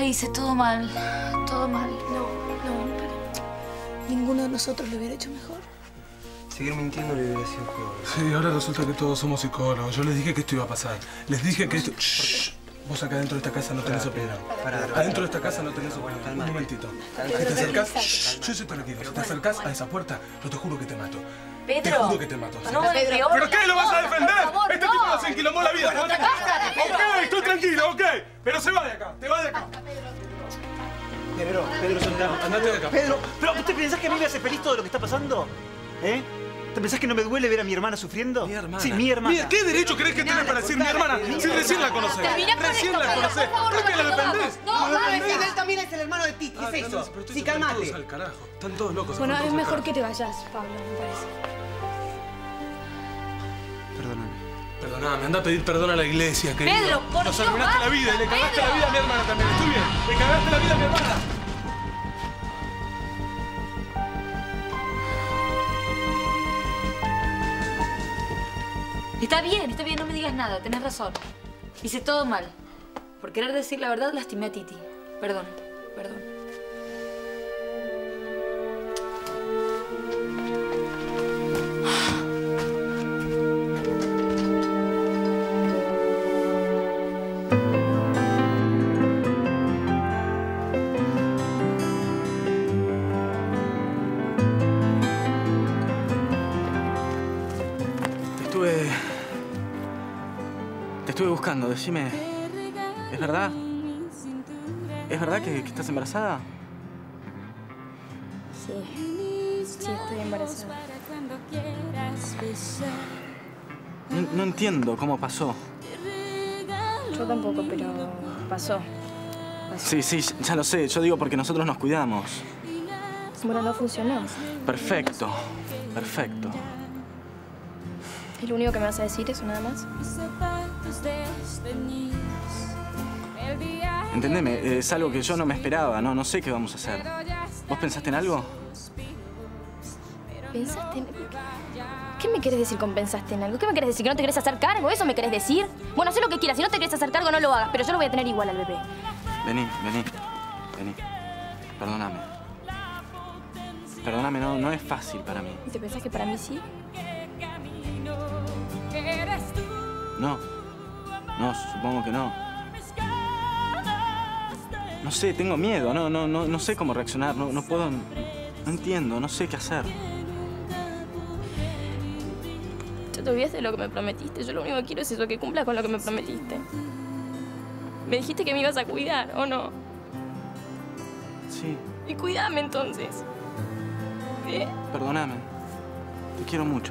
hice todo mal. Todo mal. No, pero ninguno de nosotros lo hubiera hecho mejor. Seguir mintiendo le hubiera sido peor. Sí, ahora resulta que todos somos psicólogos. Yo les dije que esto iba a pasar. Les dije que esto... Shh. Vos acá dentro de esta casa no tenés opinión. Adentro de esta casa no tenés opinión. Un momentito. Si te acercás... Shh, yo soy tranquilo. Si te acercás a esa puerta, yo te juro que te mato. Pedro. Te juro que te mato. No, Pedro. ¿Pero qué? ¿Lo vas a defender? Este tipo nos enquilomó la vida. Ok, estoy tranquilo, ok. Pero se va de acá. Te va de acá. Pedro, soltá. Andate de acá. Pedro, ¿pero te pensás que a mí me hace feliz todo lo que está pasando? ¿Eh? ¿Te pensás que no me duele ver a mi hermana sufriendo? Mi hermana. Sí, mi hermana. Mira, ¿qué derecho crees que tenés para decir mi hermana si recién la conocés? Recién la conocés. ¿Por qué la defendés? No, él también es el hermano de Titi, ¿qué es eso? Sí, calmate. Todos al carajo. Están todos locos. Bueno, es mejor que te vayas, Pablo, me parece. Perdóname. Perdóname, anda a pedir perdón a la iglesia, querido. Pedro, por Nos Dios, arruinaste la vida y le cagaste la vida a mi hermana también. Estoy bien. Le cagaste la vida a mi hermana. Está bien, no me digas nada, tenés razón. Hice todo mal. Por querer decir la verdad, lastimé a Titi. Perdón. Te estuve buscando, decime. ¿Es verdad? ¿Es verdad que estás embarazada? Sí, estoy embarazada. No entiendo cómo pasó. Yo tampoco, pero pasó. Sí, ya lo sé. Yo digo porque nosotros nos cuidamos. Bueno, no funcionó. Perfecto. ¿Es lo único que me vas a decir eso, nada más? Entendeme, es algo que yo no me esperaba. No sé qué vamos a hacer. ¿Vos pensaste en algo? ¿Pensaste en algo? ¿Qué me querés decir con pensaste en algo? ¿Qué me querés decir? ¿Que no te querés hacer cargo? ¿Eso me querés decir? Bueno, sé lo que quieras. Si no te querés hacer cargo, no lo hagas. Pero yo lo voy a tener igual al bebé. Vení. Perdóname, no es fácil para mí. ¿Y te pensás que para mí sí? No, supongo que no. No sé, tengo miedo, no sé cómo reaccionar, no puedo, no entiendo, no sé qué hacer. Ya te olvidaste de lo que me prometiste. Yo lo único que quiero es eso, que cumplas con lo que me prometiste. Me dijiste que me ibas a cuidar, ¿o no? Sí. Y cuídame entonces. ¿Qué? Perdóname. Te quiero mucho.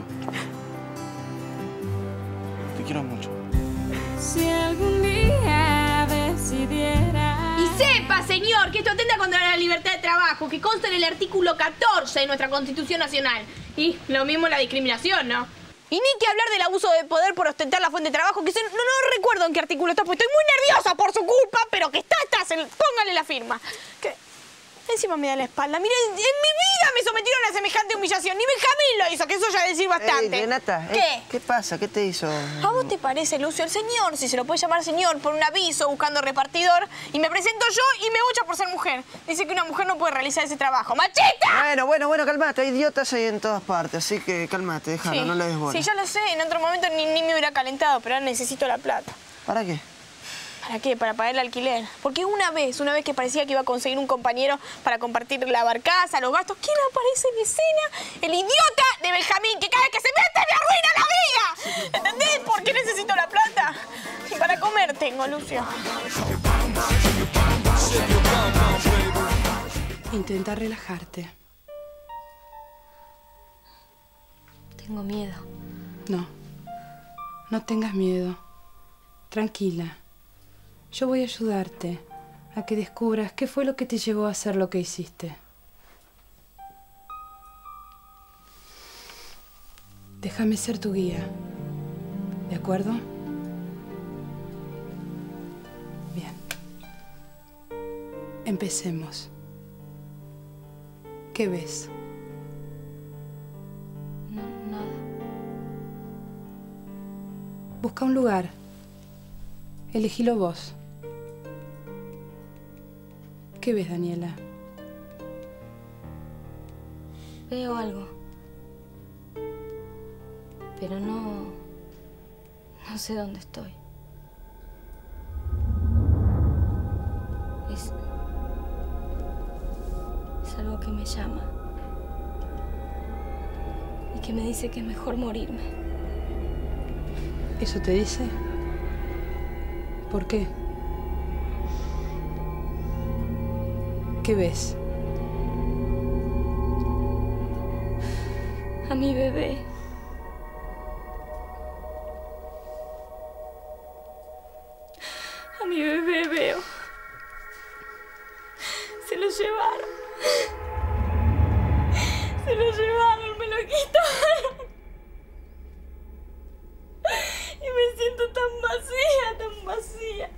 Te quiero mucho. Si algún día decidiera... Y sepa, señor, que esto atenta contra la libertad de trabajo, que consta en el artículo 14 de nuestra Constitución Nacional. Y lo mismo la discriminación, ¿no? Y ni que hablar del abuso de poder por ostentar la fuente de trabajo, que no recuerdo en qué artículo está, pues estoy muy nerviosa por su culpa, pero que está, póngale la firma. Que encima me da la espalda. Miren, en mi vida me sometieron a semejante humillación. Ni Benjamín lo hizo, que eso ya es decir bastante. Renata, ¿Qué? ¿Qué pasa? ¿Qué te hizo? ¿A vos te parece, Lucio? El señor, si se lo puede llamar señor, por un aviso buscando repartidor, y me presento yo y me bucha por ser mujer. Dice que una mujer no puede realizar ese trabajo. ¡Machista! Bueno, calmate. Hay idiotas ahí en todas partes, así que calmate, déjalo, no le des bola. Sí, ya lo sé. En otro momento ni me hubiera calentado, pero ahora necesito la plata. ¿Para qué? ¿Para qué? Para pagar el alquiler. Porque una vez que parecía que iba a conseguir un compañero para compartir la barcaza, los gastos, ¿quién aparece en escena? El idiota de Benjamín, que cada vez que se mete me arruina la vida. ¿Entendés? ¿Por qué necesito la plata? Y para comer tengo, Lucio. Intenta relajarte. Tengo miedo. No tengas miedo. Tranquila. Yo voy a ayudarte a que descubras qué fue lo que te llevó a hacer lo que hiciste. Déjame ser tu guía. ¿De acuerdo? Bien. Empecemos. ¿Qué ves? No, nada. Busca un lugar. Elegílo vos. ¿Qué ves, Daniela? Veo algo. Pero no sé dónde estoy. Es algo que me llama. Y que me dice que es mejor morirme. ¿Eso te dice? ¿Por qué? ¿Qué ves? A mi bebé. A mi bebé veo. Se lo llevaron. Se lo llevaron, me lo quitaron. Y me siento tan vacía.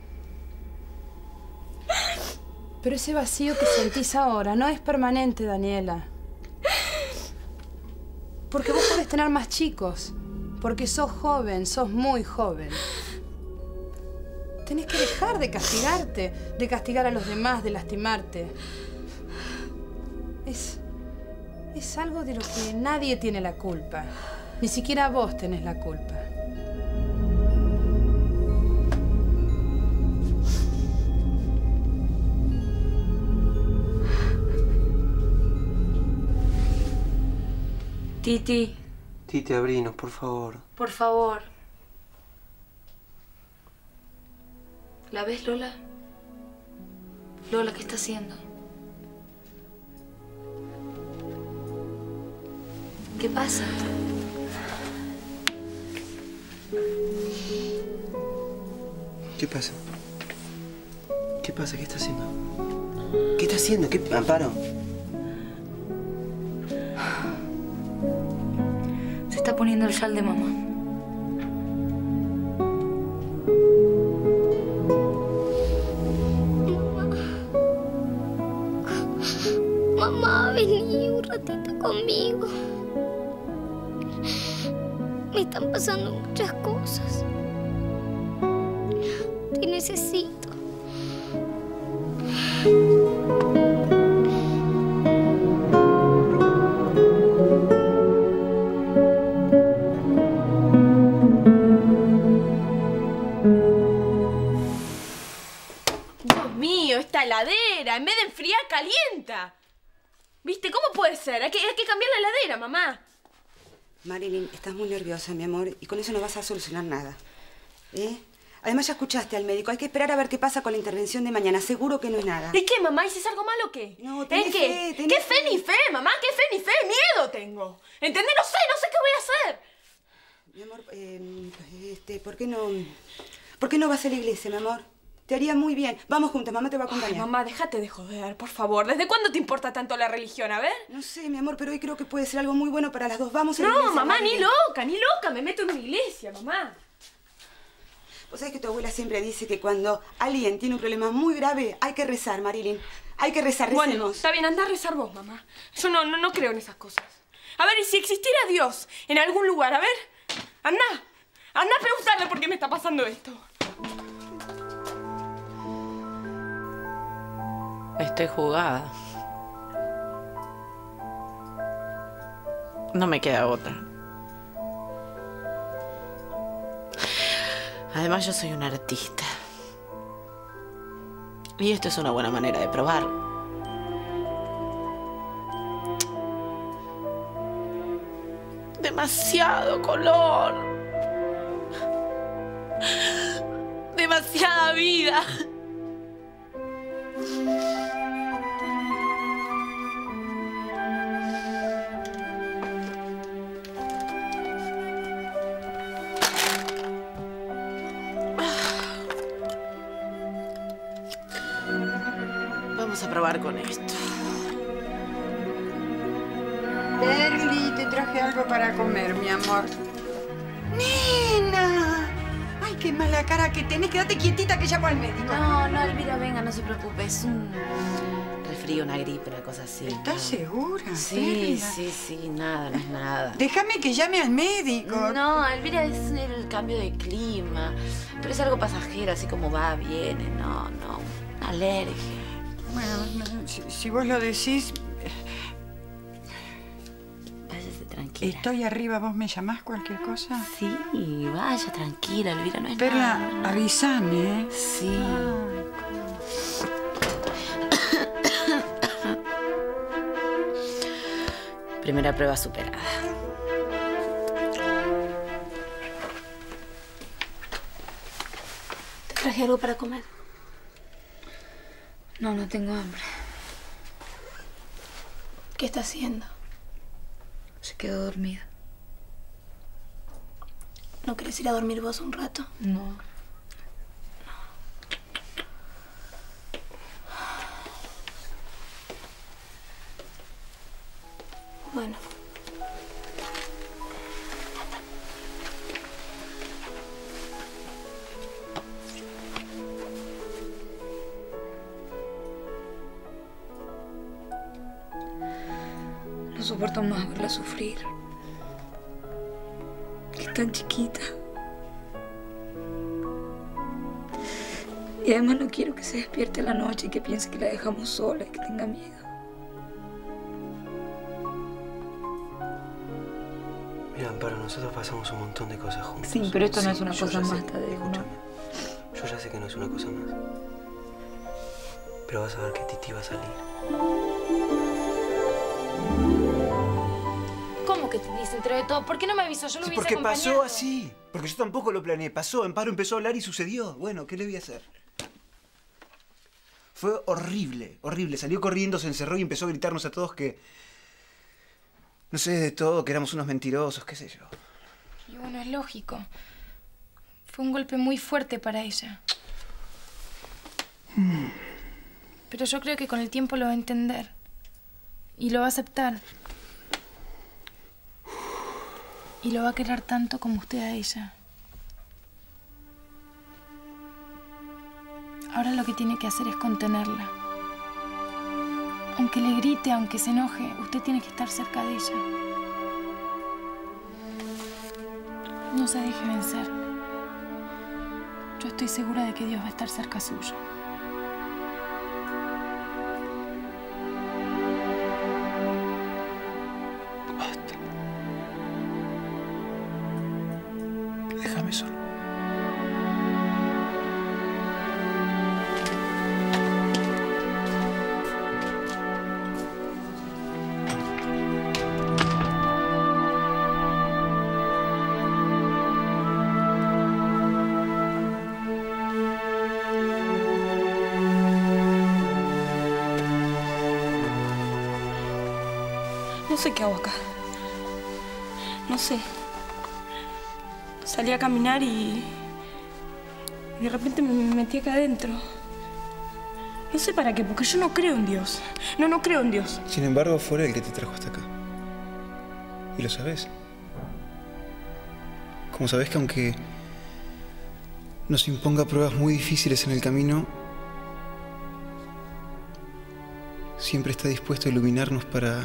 Pero ese vacío que sentís ahora no es permanente, Daniela. Porque vos podés tener más chicos. Porque sos joven, sos muy joven. Tenés que dejar de castigarte, de castigar a los demás, de lastimarte. Es algo de lo que nadie tiene la culpa. Ni siquiera vos tenés la culpa. Titi. Titi, abrinos, por favor. Por favor. ¿La ves, Lola? Lola, ¿qué está haciendo? ¿Qué pasa? ¿Qué pasa? ¿Qué pasa? ¿Qué está haciendo? ¿Qué está haciendo? ¿Qué, Amparo? Se está poniendo el chal de mamá. Mamá, vení un ratito conmigo. Me están pasando muchas cosas. Te necesito. Dios mío, esta heladera, en vez de enfriar, calienta. ¿Viste? ¿Cómo puede ser? Hay que cambiar la heladera, mamá. Marilyn, estás muy nerviosa, mi amor, y con eso no vas a solucionar nada. Además, ya escuchaste al médico. Hay que esperar a ver qué pasa con la intervención de mañana. Seguro que no es nada. ¿Y qué, mamá? ¿Y si es algo malo o qué? No, tenés fe, ¿Qué fe ni fe, mamá? ¿Qué fe ni fe? Miedo tengo. ¿Entendés? No sé qué voy a hacer. Mi amor, ¿por qué no vas a la iglesia, mi amor? Te haría muy bien. Vamos juntas, mamá te va a acompañar. Ay, mamá, déjate de joder, por favor. ¿Desde cuándo te importa tanto la religión? A ver. No sé, mi amor, pero hoy creo que puede ser algo muy bueno para las dos. Vamos a la iglesia. No, mamá, Marilyn. ni loca. Me meto en una iglesia, mamá. Vos sabés que tu abuela siempre dice que cuando alguien tiene un problema muy grave, hay que rezar, Marilyn. Hay que rezar, recemos. Bueno, está bien, anda a rezar vos, mamá. Yo no creo en esas cosas. A ver, y si existiera Dios en algún lugar, a ver, anda a preguntarle por qué me está pasando esto. Estoy jugada. No me queda otra. Además, yo soy una artista. Y esto es una buena manera de probarlo. Demasiado color. Demasiada vida. Vamos a probar con esto. Perli, te traje algo para comer, mi amor. ¡Nena! ¡Ay, qué mala cara que tenés! Quédate quietita que llamo al médico. No, Elvira, venga, no se preocupe. Es un resfrío, una gripe, una cosa así. ¿Estás segura? Sí, nada, no es nada. Déjame que llame al médico. No, Elvira, es el cambio de clima. Pero es algo pasajero, así como va, viene. No, una alergia. Bueno, si vos lo decís... Váyase tranquila. Estoy arriba, ¿vos me llamás cualquier cosa? Sí, vaya tranquila, Elvira, no es Perla, nada. avísame, ¿eh? Sí. Primera prueba superada. ¿Te traje algo para comer? No, no tengo hambre. ¿Qué está haciendo? Se quedó dormida. ¿No querés ir a dormir vos un rato? No. Bueno. No soporto más verla sufrir. Es tan chiquita. Y además no quiero que se despierte a la noche y que piense que la dejamos sola y que tenga miedo. Mira, Amparo, nosotros pasamos un montón de cosas juntos. Sí, pero esto no es una cosa ya sé, más, Tadeo, ¿no? escúchame. Yo ya sé que no es una cosa más. Pero vas a ver que Titi va a salir. ¿Cómo que te dice entre de todo? ¿Por qué no me avisó? Yo lo hubiese Porque acompañado. pasó así. Porque yo tampoco lo planeé. Pasó, Amparo empezó a hablar y sucedió. Bueno, ¿qué le voy a hacer? Fue horrible, horrible. Salió corriendo, se encerró y empezó a gritarnos a todos que... No sé, de todo, que éramos unos mentirosos, qué sé yo. Y bueno, es lógico. Fue un golpe muy fuerte para ella. Pero yo creo que con el tiempo lo va a entender. Y lo va a aceptar. Y lo va a querer tanto como usted a ella. Ahora lo que tiene que hacer es contenerla. Aunque le grite, aunque se enoje, usted tiene que estar cerca de ella. No se deje vencer. Yo estoy segura de que Dios va a estar cerca suyo. Basta. Déjame solo. No sé qué hago acá. No sé. Salí a caminar y de repente me metí acá adentro. No sé para qué, porque yo no creo en Dios. No creo en Dios. Sin embargo, fue él el que te trajo hasta acá. Y lo sabes. Como sabes que aunque nos imponga pruebas muy difíciles en el camino, siempre está dispuesto a iluminarnos para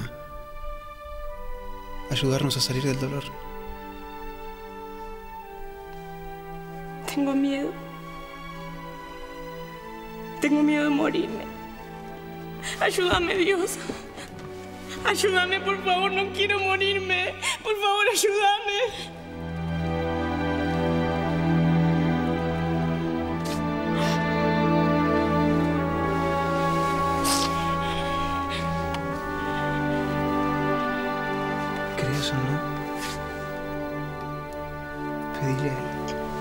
ayudarnos a salir del dolor. Tengo miedo. Tengo miedo de morirme. Ayúdame, Dios. Ayúdame, por favor. No quiero morirme. Por favor, ayúdame. ¿Crees o no? Pedile a él.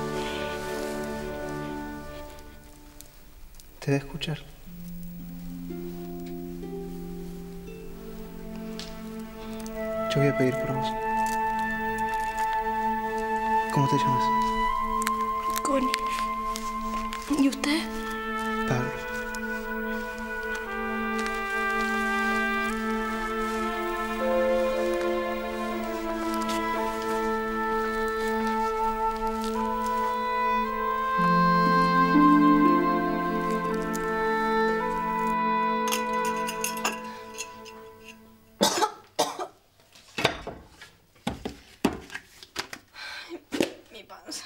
Te va a escuchar. Yo voy a pedir por vos. ¿Cómo te llamas? Connie. ¿Y usted? Pablo. Mi panza.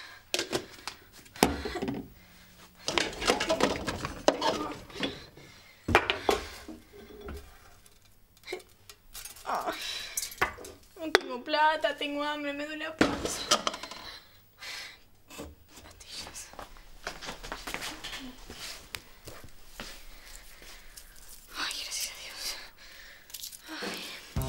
basta, tengo hambre, me duele la panza. Pastillas. Ay, gracias a Dios. Ay.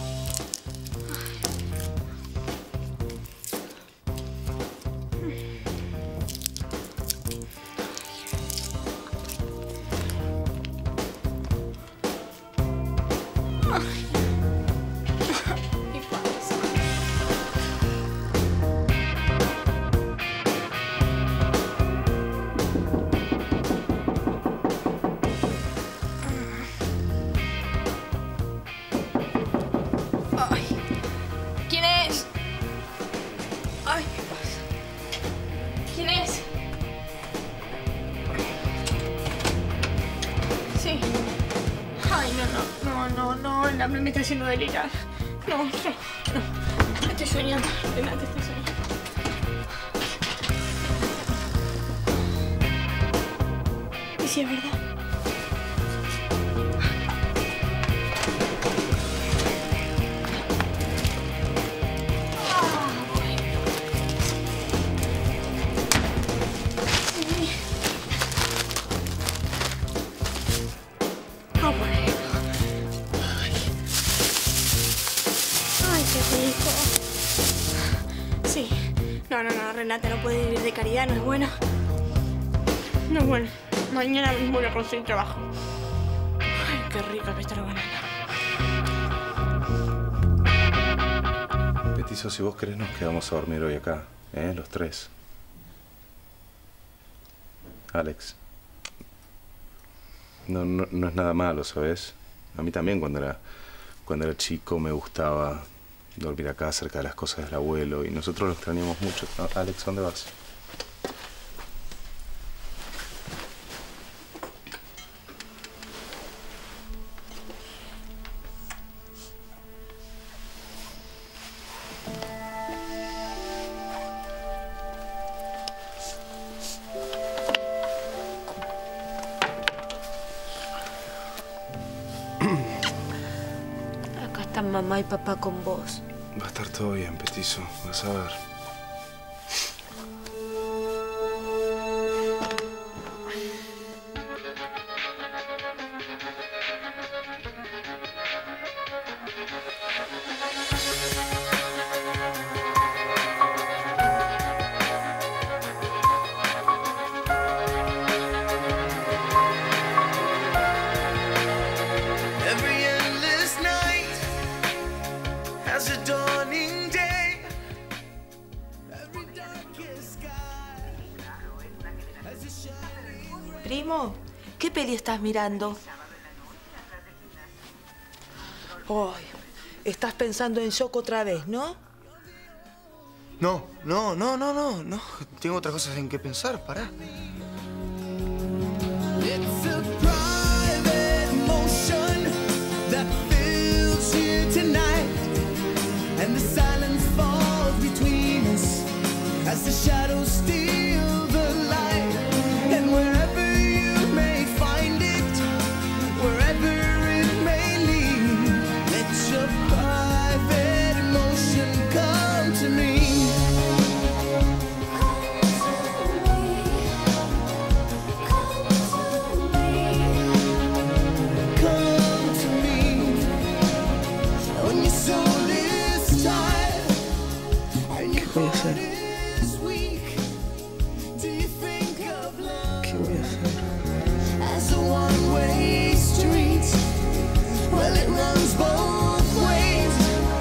¿Quién es? Ay, ¿qué pasa? ¿Quién es? Sí. Ay, no, el hambre me está haciendo delirar. No. Estoy soñando, Renata, estoy soñando. ¿Y si es verdad? Ay, qué rico. Sí. No, Renata, no puede vivir de caridad, no es bueno. No es bueno. Mañana mismo voy a conseguir trabajo. Ay, qué rica que está la banana. Petizo, si vos querés nos quedamos a dormir hoy acá, los tres. Alex. No es nada malo, ¿sabes? A mí también cuando era chico me gustaba dormir acá cerca de las cosas del abuelo y nosotros lo extrañamos mucho. Alex, ¿dónde vas? Acá están mamá y papá con vos. Va a estar todo bien, Petizo. Vas a ver. Primo, ¿qué peli estás mirando? Ay, estás pensando en Shock otra vez, ¿no? No. Tengo otras cosas en que pensar, pará. It's a private emotion that fills you tonight, and the silence falls between us as the shadows steal the light. And wherever you may find it, wherever it may lead, let your private emotion come to me. ¿Qué voy a hacer? ¿Qué voy a hacer? As a one-way street, well, it runs both ways.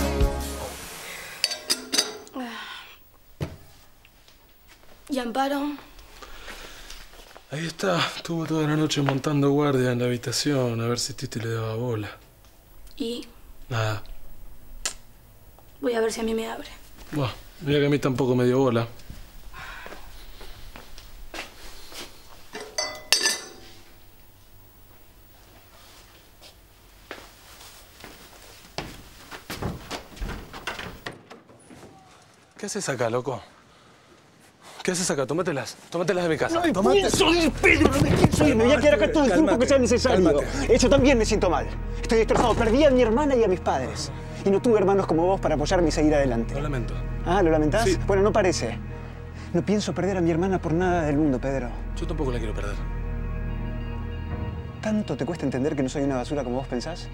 ¿Y Amparo? Ahí está. Estuvo toda la noche montando guardia en la habitación a ver si Titi le daba bola. ¿Y? Nada. Voy a ver si a mí me abre. Bueno, mira que a mí tampoco me dio bola. ¿Qué haces acá, loco? ¿Qué haces acá? Tómatelas de mi casa. No me pienso ir, Pedro, no me pienso ir. Me voy a quedar acá todo el tiempo que sea necesario. Yo también me siento mal. Estoy destrozado. Perdí a mi hermana y a mis padres. Y no tuve hermanos como vos para apoyarme y seguir adelante. Lo lamento. Ah, ¿lo lamentás? Sí. Bueno, no parece. No pienso perder a mi hermana por nada del mundo, Pedro. Yo tampoco la quiero perder. ¿Tanto te cuesta entender que no soy una basura como vos pensás?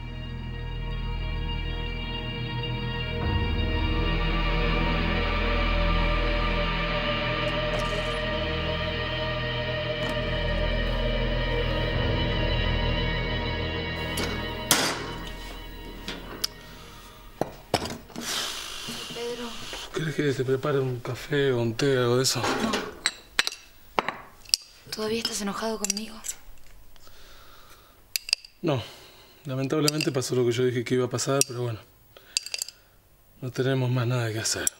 ¿Quieres que te prepare un café o un té, algo de eso? No. ¿Todavía estás enojado conmigo? No. Lamentablemente pasó lo que yo dije que iba a pasar, pero bueno. No tenemos más nada que hacer.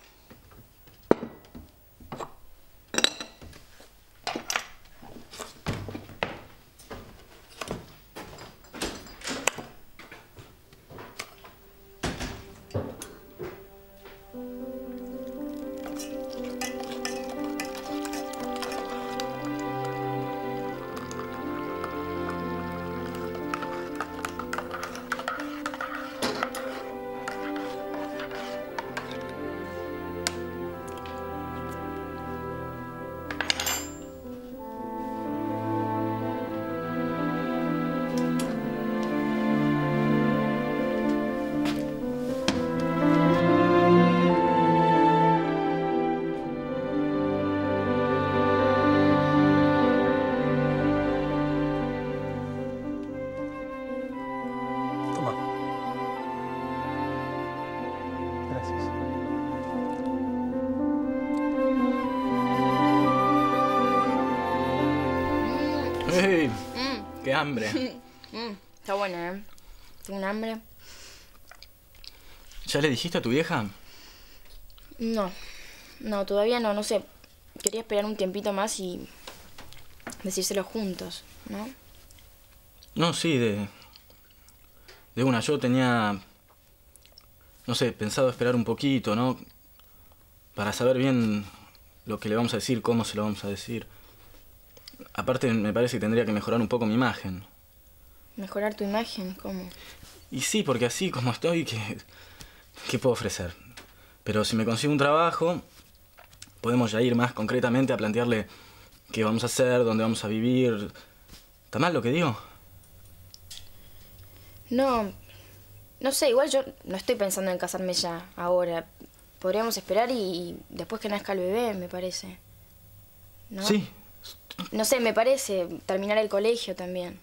¡Ey! ¡Qué hambre! Está buena, ¿eh? Tengo un hambre. ¿Ya le dijiste a tu vieja? No, todavía no sé. Quería esperar un tiempito más y decírselo juntos, ¿no? No, sí, de una. Yo tenía, no sé, pensado esperar un poquito, ¿no? Para saber bien lo que le vamos a decir, cómo se lo vamos a decir. Aparte, me parece que tendría que mejorar un poco mi imagen. ¿Mejorar tu imagen? ¿Cómo? Y sí, porque así como estoy, ¿qué puedo ofrecer? Pero si me consigo un trabajo, podemos ya ir más concretamente a plantearle qué vamos a hacer, dónde vamos a vivir. ¿Está mal lo que digo? No sé, igual yo no estoy pensando en casarme ya, ahora. Podríamos esperar y después que nazca el bebé, me parece. ¿No? Sí. No sé, me parece. Terminar el colegio también.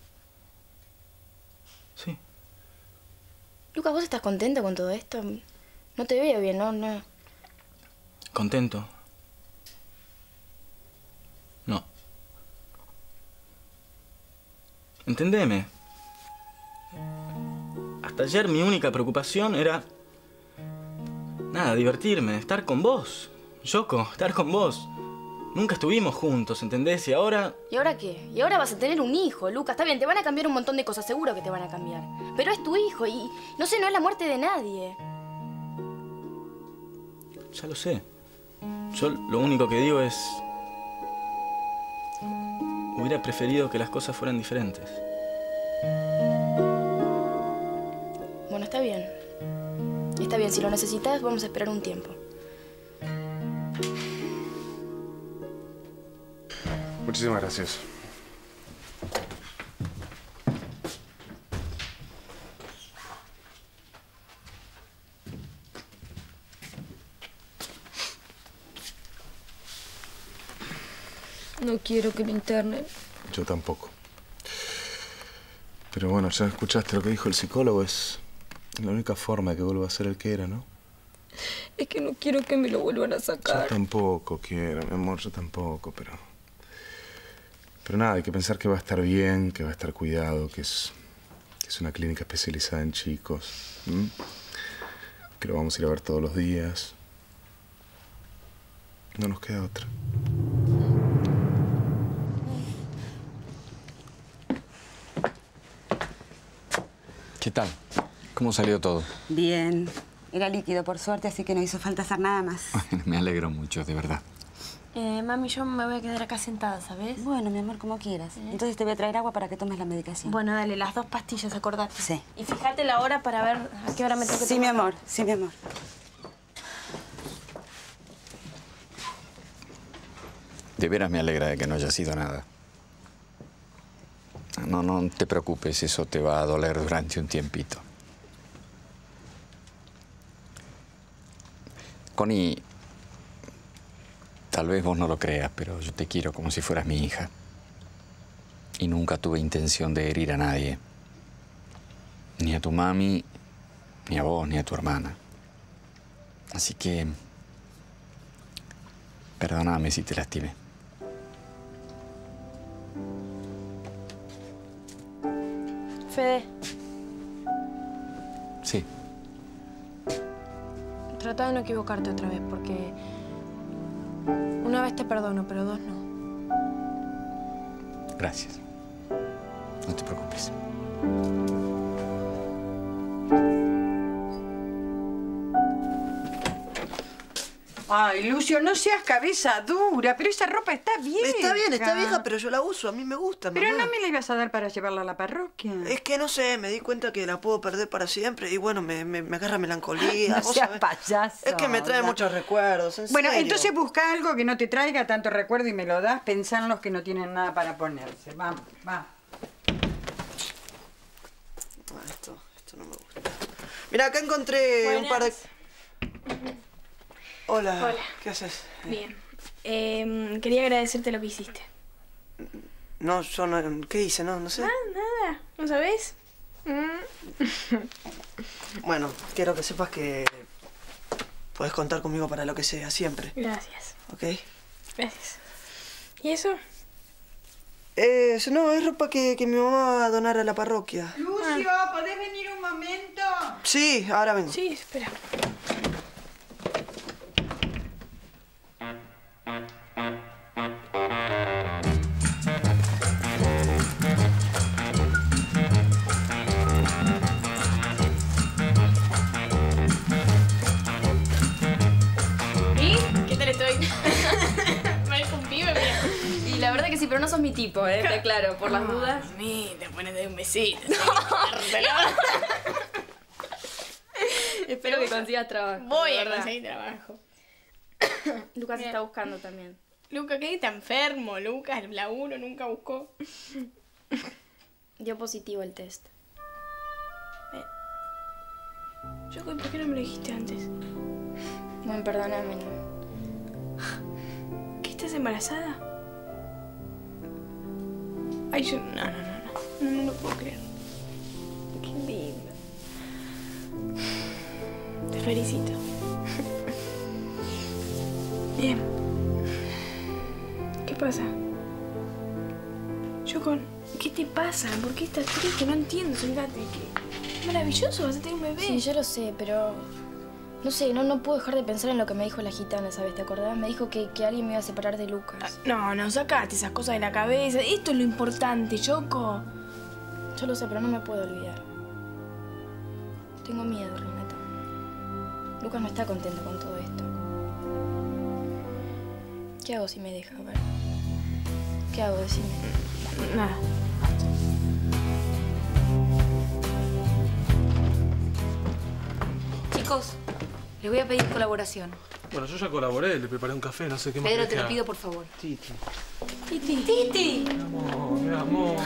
Sí. Lucas, ¿vos estás contento con todo esto? No te veo bien, ¿no? ¿Contento? No. Entendeme. Hasta ayer mi única preocupación era... nada, divertirme, estar con vos. Yoko, estar con vos. Nunca estuvimos juntos, ¿entendés? Y ahora... ¿Y ahora qué? Y ahora vas a tener un hijo, Lucas. Está bien, te van a cambiar un montón de cosas, seguro que te van a cambiar. Pero es tu hijo y, no sé, no es la muerte de nadie. Ya lo sé. Yo lo único que digo es... hubiera preferido que las cosas fueran diferentes. Bueno, está bien. Está bien, si lo necesitas, vamos a esperar un tiempo. Muchísimas gracias. No quiero que me internen. Yo tampoco. Pero bueno, ya escuchaste lo que dijo el psicólogo. Es la única forma de que vuelva a ser el que era, ¿no? Es que no quiero que me lo vuelvan a sacar. Yo tampoco quiero, mi amor, yo tampoco, pero nada, hay que pensar que va a estar bien, que va a estar cuidado, que es una clínica especializada en chicos, que lo vamos a ir a ver todos los días. No nos queda otra. ¿Qué tal? ¿Cómo salió todo? Bien. Era líquido, por suerte, así que no hizo falta hacer nada más. Me alegro mucho, de verdad. Mami, yo me voy a quedar acá sentada, ¿sabes? Bueno, mi amor, como quieras. Entonces te voy a traer agua para que tomes la medicación. Bueno, dale, las 2 pastillas, acordate. Sí. Y fíjate la hora para ver a qué hora me tengo que Sí, mi amor, sí, mi amor. De veras me alegra de que no haya sido nada. No te preocupes, eso te va a doler durante un tiempito. Connie, tal vez vos no lo creas, pero yo te quiero como si fueras mi hija. Y nunca tuve intención de herir a nadie. Ni a tu mami, ni a vos, ni a tu hermana. Así que... perdóname si te lastimé. Fede, Sí. trata de no equivocarte otra vez, porque... una vez te perdono, pero 2 no. Gracias. No te preocupes. Ay, Lucio, no seas cabeza dura, pero esa ropa está vieja. Está vieja, pero yo la uso, a mí me gusta, mamá. Pero no me la ibas a dar para llevarla a la parroquia. Es que no sé, me di cuenta que la puedo perder para siempre y bueno, me agarra melancolía. No ¿vos seas sabés? payaso. Es que me trae muchos recuerdos, en Bueno, serio. entonces busca algo que no te traiga tanto recuerdo y me lo das. Pensá en los que no tienen nada para ponerse. Vamos, va. Esto no me gusta. Mira, acá encontré un par de... Hola. Hola. ¿Qué haces? Bien. Quería agradecerte lo que hiciste. No, yo no... ¿Qué hice? No sé. Nada. ¿No sabés? Bueno, quiero que sepas que... puedes contar conmigo para lo que sea, siempre. Gracias. ¿Ok? Gracias. ¿Y eso? No, es ropa que mi mamá va a donar a la parroquia. Lucio, ¿podés venir un momento? Sí, ahora vengo. Sí, espera. ¿Y? ¿Qué tal estoy? Parezco un pibe, mira. Y la verdad que sí, pero no sos mi tipo, te aclaro, por las dudas. Te pones de un besito. Espero que consigas trabajo. Voy de a verdad. conseguir trabajo. Lucas está buscando también. Luca, ¿qué está enfermo? Lucas, el laburo nunca buscó. Dio positivo el test. Yoko, ¿por qué no me lo dijiste antes? Bueno, perdóname, no. ¿Qué, estás embarazada? Ay, yo... No lo puedo creer. Qué lindo. Te felicito. Bien. ¿Qué pasa? Yoko, ¿qué te pasa? ¿Por qué estás triste? No entiendo, fíjate. Qué maravilloso, vas a tener un bebé. Sí, yo lo sé, pero... no sé, no puedo dejar de pensar en lo que me dijo la gitana, ¿sabes? ¿Te acordás? Me dijo que alguien me iba a separar de Lucas. No, sacate esas cosas de la cabeza. Esto es lo importante, Yoko. Yo lo sé, pero no me puedo olvidar. Tengo miedo, Renata. Lucas no está contento con todo esto. ¿Qué hago si me deja? A ver. ¿Qué hago? Decime. Nada. Chicos, les voy a pedir colaboración. Bueno, yo ya colaboré, le preparé un café, no sé qué más. Pedro, querés te que lo haga. pido, por favor. Titi. Titi. Titi. Mi amor.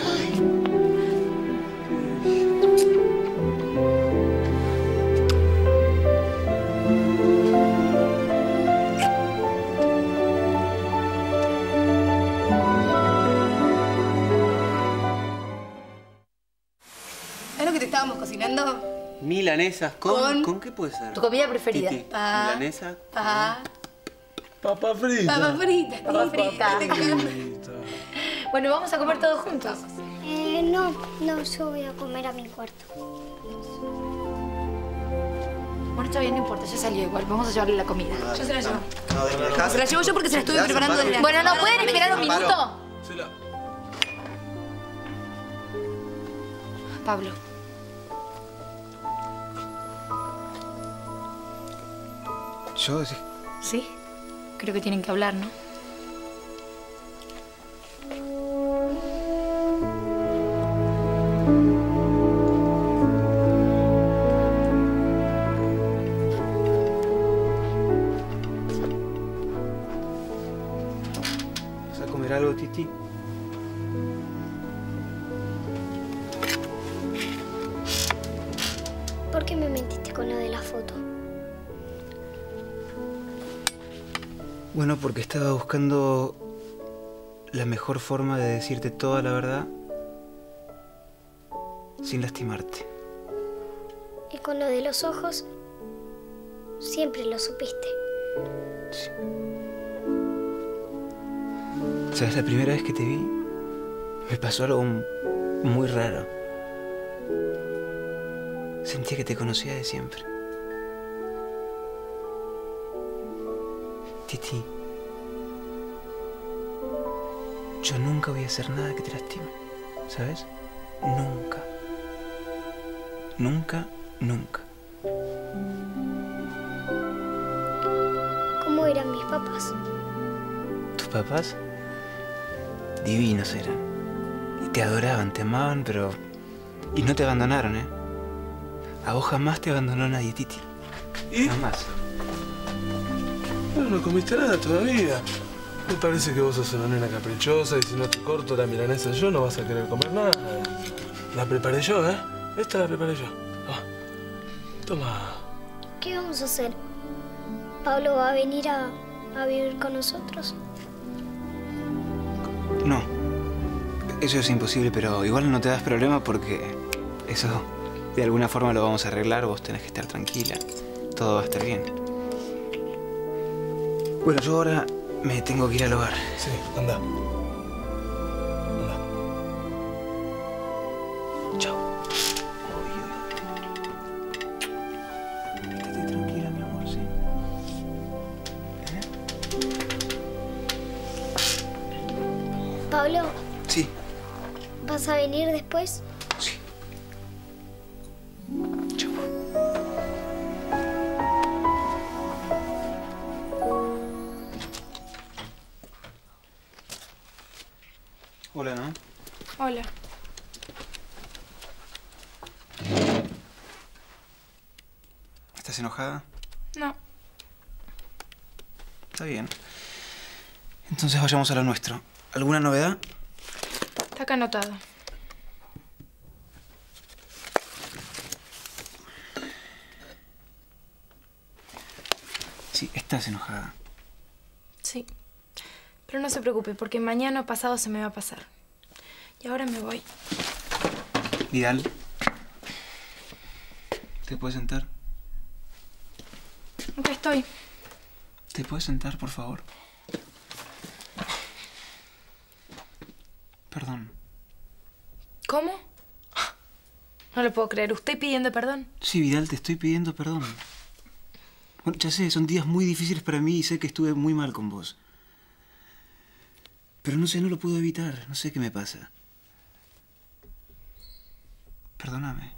¿Es lo que te estábamos cocinando? Milanesas ¿con qué puede ser? Tu comida preferida. Titi. Pa. Milanesa. Pa. Papa frita. Papa frita. Papa frita. Te encanta. Bueno, vamos a comer todos juntos. No, yo voy a comer a mi cuarto. Bueno, está bien, no importa, ya salió igual. Vamos a llevarle la comida. Yo se la llevo. No, Se la llevo yo porque se la estuve ¿Le das preparando Amparo? desde... Bueno, ¿no pueden esperar un Amparo. minuto? Se la... Pablo. ¿Yo? Sí. ¿Sí? Creo que tienen que hablar, ¿no? ¿Vas a comer algo, Titi? ¿Por qué me mentiste con lo de la foto? Bueno, porque estaba buscando la mejor forma de decirte toda la verdad sin lastimarte. Y con lo de los ojos, siempre lo supiste. ¿Sabes? La primera vez que te vi, me pasó algo muy raro. Sentía que te conocía de siempre. Titi, yo nunca voy a hacer nada que te lastime, ¿sabes? Nunca. Nunca, nunca. ¿Cómo eran mis papás? ¿Tus papás? Divinos eran. Y te adoraban, te amaban, pero... Y no te abandonaron, ¿eh? A vos jamás te abandonó nadie, Titi. ¿Y? Jamás. Bueno, no comiste nada todavía. Me parece que vos sos una nena caprichosa y si no te corto la milanesa yo no vas a querer comer nada. La preparé yo, ¿eh? Esta la preparé yo. Ah. Toma. ¿Qué vamos a hacer? ¿Pablo va a venir a vivir con nosotros? No. Eso es imposible, pero igual no te das problema porque eso de alguna forma lo vamos a arreglar. Vos tenés que estar tranquila. Todo va a estar bien. Bueno, yo ahora me tengo que ir al hogar. Sí, anda. Chao. Estate tranquila, mi amor, sí. Pablo, Sí. ¿vas a venir después? Sí. Hola, ¿no? Hola. ¿Estás enojada? No. Está bien. Entonces vayamos a lo nuestro. ¿Alguna novedad? Está acá anotado. Sí, estás enojada. Sí. Pero no se preocupe, porque mañana o pasado se me va a pasar. Y ahora me voy. Vidal. ¿Te puedes sentar? Acá estoy. ¿Te puedes sentar, por favor? Perdón. ¿Cómo? No lo puedo creer. ¿Usted pidiendo perdón? Sí, Vidal, te estoy pidiendo perdón. Bueno, ya sé, son días muy difíciles para mí y sé que estuve muy mal con vos. Pero no sé, no lo puedo evitar. No sé qué me pasa. Perdóname.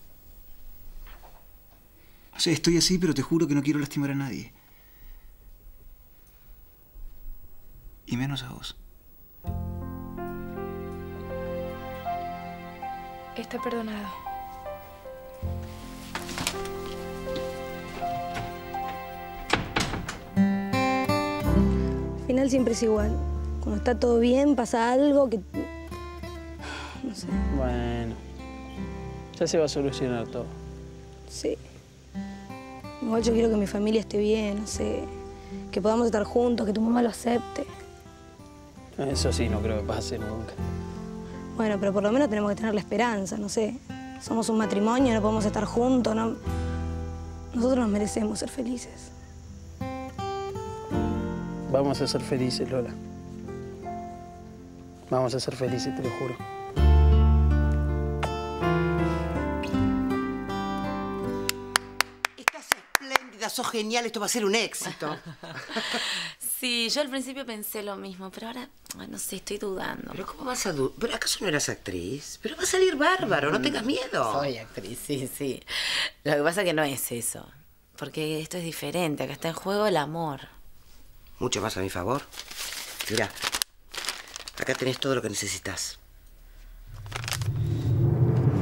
No sé, estoy así, pero te juro que no quiero lastimar a nadie. Y menos a vos. Está perdonado. Al final siempre es igual. Cuando está todo bien, pasa algo que... No sé. Bueno, ya se va a solucionar todo. Sí. Igual yo quiero que mi familia esté bien, no sé. Que podamos estar juntos, que tu mamá lo acepte. Eso sí, no creo que pase nunca. Bueno, pero por lo menos tenemos que tener la esperanza, no sé. Somos un matrimonio, no podemos estar juntos, ¿no? Nosotros nos merecemos ser felices. Vamos a ser felices, Lola. Vamos a ser felices, te lo juro. Estás espléndida, sos genial, esto va a ser un éxito. Sí, yo al principio pensé lo mismo, pero ahora, no sé, estoy dudando. ¿Pero cómo vas a dudar? ¿Pero acaso no eras actriz? Pero va a salir bárbaro, no tengas miedo. Soy actriz, sí, sí. Lo que pasa es que no es eso. Porque esto es diferente, acá está en juego el amor. Mucho más a mi favor. Mira, acá tenés todo lo que necesitas.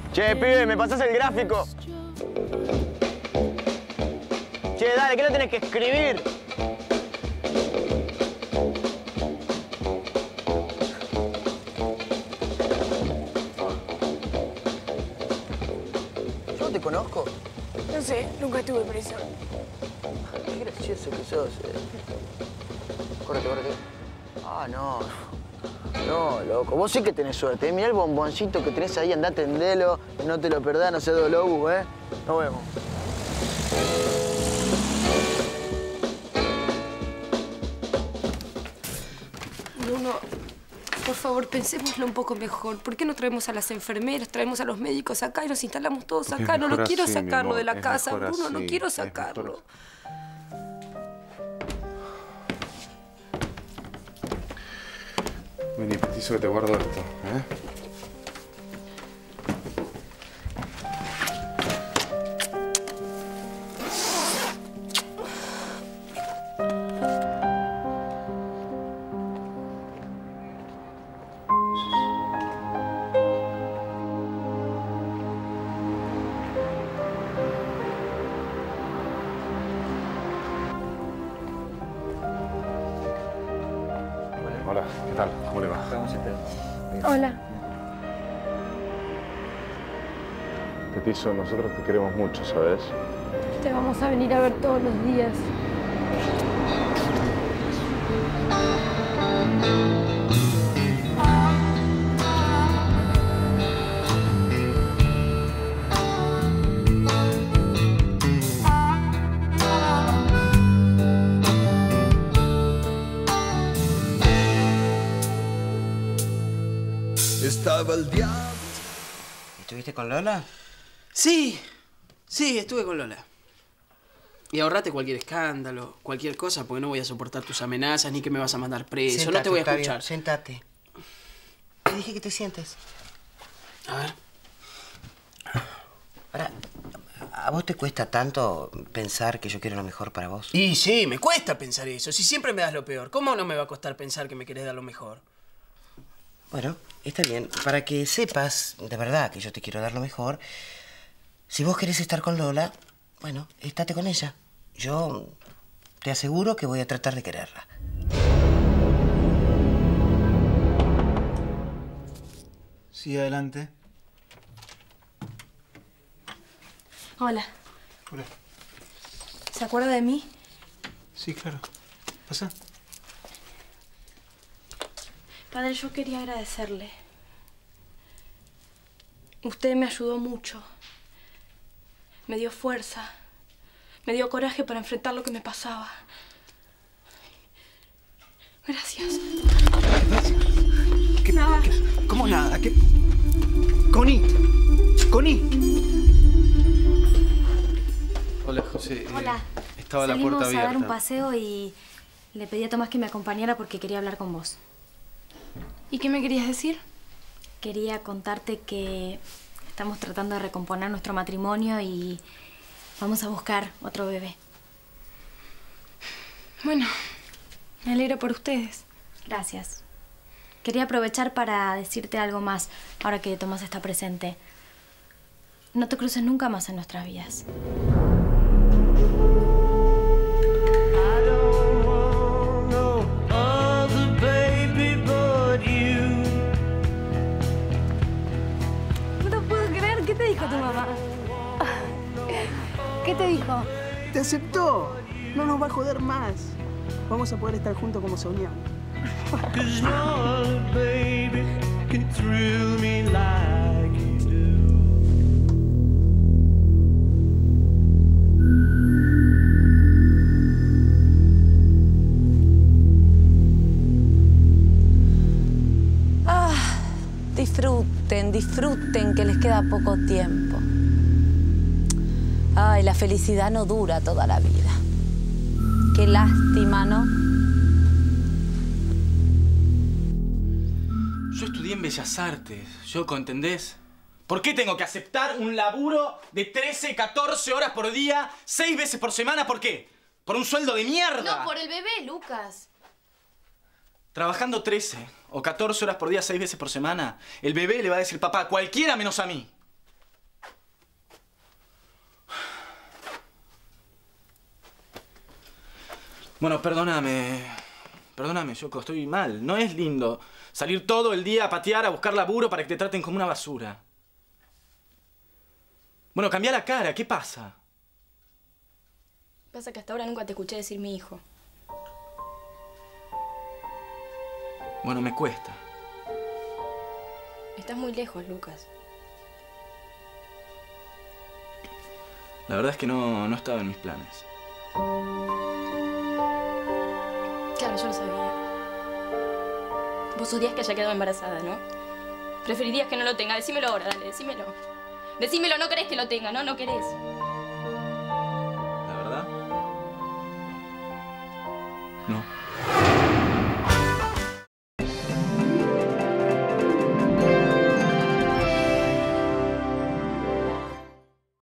Che, pibe, ¿me pasás el gráfico? Che, dale, ¿qué lo tenés que escribir? ¿Yo te conozco? No sé, nunca estuve preso. Qué gracioso que sos. Córrete, córrete. Ah, no. No, loco. Vos sí que tenés suerte, ¿eh? Mirá el bomboncito que tenés ahí, andá, atendelo. No te lo perdás, no seas lobo, ¿eh? Nos vemos. Bruno, por favor, pensémoslo un poco mejor. ¿Por qué no traemos a las enfermeras, traemos a los médicos acá y nos instalamos todos acá? No lo quiero sacarlo de la casa, Bruno, no quiero sacarlo. Vení, petizo que te guardo esto, ¿eh? Hola, ¿qué tal? ¿Cómo le va? Estamos esperando. Hola. Petizo, nosotros te queremos mucho, ¿sabes? Te vamos a venir a ver todos los días. Estaba el diablo. ¿Estuviste con Lola? Sí, estuve con Lola. Y ahorrate cualquier escándalo, cualquier cosa, porque no voy a soportar tus amenazas ni que me vas a mandar preso. Sentate, No te voy a Octavio, escuchar. Sentate. Te dije que te sientes. A ver. Ahora, ¿a vos te cuesta tanto pensar que yo quiero lo mejor para vos? Y sí, me cuesta pensar eso. Si siempre me das lo peor, ¿cómo no me va a costar pensar que me querés dar lo mejor? Bueno, está bien. Para que sepas de verdad que yo te quiero dar lo mejor, si vos querés estar con Lola, bueno, estate con ella. Yo te aseguro que voy a tratar de quererla. Sí, adelante. Hola. Hola. ¿Se acuerda de mí? Sí, claro. Pasa. Padre, yo quería agradecerle. Usted me ayudó mucho. Me dio fuerza. Me dio coraje para enfrentar lo que me pasaba. Gracias. ¿Qué? Nada. ¿Cómo nada? ¿Qué? ¡Connie! ¡Connie! Hola, José. Hola. Estaba la Salimos puerta abierta. a dar un paseo y le pedí a Tomás que me acompañara porque quería hablar con vos. ¿Y qué me querías decir? Quería contarte que estamos tratando de recomponer nuestro matrimonio y vamos a buscar otro bebé. Bueno, me alegro por ustedes. Gracias. Quería aprovechar para decirte algo más, ahora que Tomás está presente. No te cruces nunca más en nuestras vidas. No te puedo creer. ¿Qué te dijo tu mamá? ¿Qué te dijo? Te aceptó. No nos va a joder más. Vamos a poder estar juntos como soñamos. 'Cause no baby can thrill me like you do. Disfruten, disfruten que les queda poco tiempo. Ay, la felicidad no dura toda la vida. Qué lástima, ¿no? Yo estudié en Bellas Artes, Yoko, ¿entendés? ¿Por qué tengo que aceptar un laburo de 13, 14 horas por día, 6 veces por semana? ¿Por qué? ¿Por un sueldo de mierda? No, por el bebé, Lucas. Trabajando 13 o 14 horas por día, 6 veces por semana, el bebé le va a decir, papá, cualquiera menos a mí. Bueno, perdóname. Perdóname, Yoko, estoy mal. No es lindo salir todo el día a patear, a buscar laburo para que te traten como una basura. Bueno, cambia la cara, ¿qué pasa? Pasa que hasta ahora nunca te escuché decir mi hijo. Bueno, me cuesta. Estás muy lejos, Lucas. La verdad es que no estaba en mis planes. Claro, yo lo sabía. Vos odias que haya quedado embarazada, ¿no? Preferirías que no lo tenga. Decímelo ahora, dale, decímelo. Decímelo, no querés que lo tenga, ¿no? No querés.